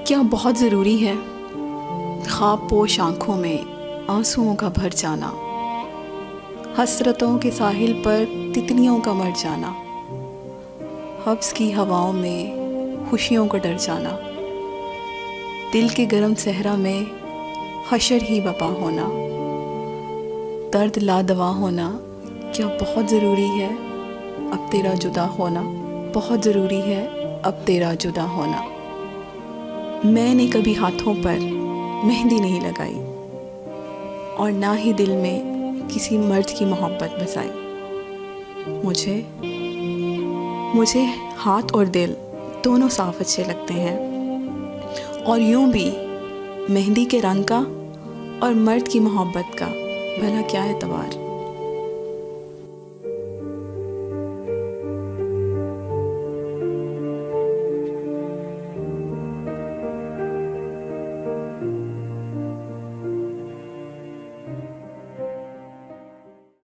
क्या बहुत ज़रूरी है ख्वाब पोश आँखों में आंसुओं का भर जाना, हसरतों के साहिल पर तितलियों का मर जाना, हब्स की हवाओं में खुशियों का डर जाना, दिल के गरम सहरा में हशर ही बपा होना, दर्द लादवा होना क्या बहुत ज़रूरी है अब तेरा जुदा होना, बहुत ज़रूरी है अब तेरा जुदा होना। मैंने कभी हाथों पर मेहंदी नहीं लगाई और ना ही दिल में किसी मर्द की मोहब्बत बसाई। मुझे हाथ और दिल दोनों साफ अच्छे लगते हैं और यूं भी मेहंदी के रंग का और मर्द की मोहब्बत का भला क्या एतबार।